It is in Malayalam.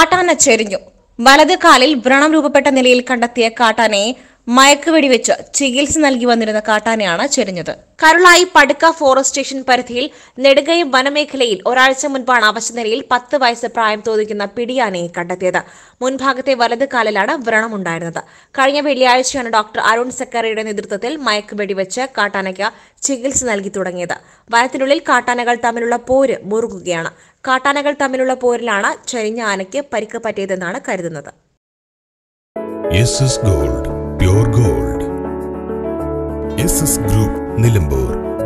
കാട്ടാന ചെരിഞ്ഞു. വലത് കാലിൽ വ്രണം രൂപപ്പെട്ട നിലയിൽ കണ്ടെത്തിയ കാട്ടാനയെ മയക്കുവെടിവെച്ച് ചികിത്സ നൽകി വന്നിരുന്ന കാട്ടാനയാണ് ചെരിഞ്ഞത്. കരുളായി പടുക്ക ഫോറസ്റ്റ് സ്റ്റേഷൻ പരിധിയിൽ നെടുകയം വനമേഖലയിൽ ഒരാഴ്ച മുൻപാണ് അവശനിലയിൽ 10 വയസ്സ് പ്രായം തോന്നിക്കുന്ന പിടിയാനയെ കണ്ടെത്തിയത്. മുൻഭാഗത്തെ വലത് കാലിലാണ് വ്രണമുണ്ടായിരുന്നത്. കഴിഞ്ഞ വെള്ളിയാഴ്ചയാണ് ഡോക്ടർ അരുൺ സെക്കറിയുടെ നേതൃത്വത്തിൽ മയക്കുവെടിവെച്ച് കാട്ടാനയ്ക്ക് ചികിത്സ നൽകി തുടങ്ങിയത്. വനത്തിനുള്ളിൽ കാട്ടാനകൾ തമ്മിലുള്ള പോര് മുറുകുകയാണ്. കാട്ടാനകൾ തമ്മിലുള്ള പോരിലാണ് ചെരിഞ്ഞ ആനയ്ക്ക് പരിക്ക് പറ്റിയതെന്നാണ് കരുതുന്നത്. Pure Gold. SS Group, NILAMBUR.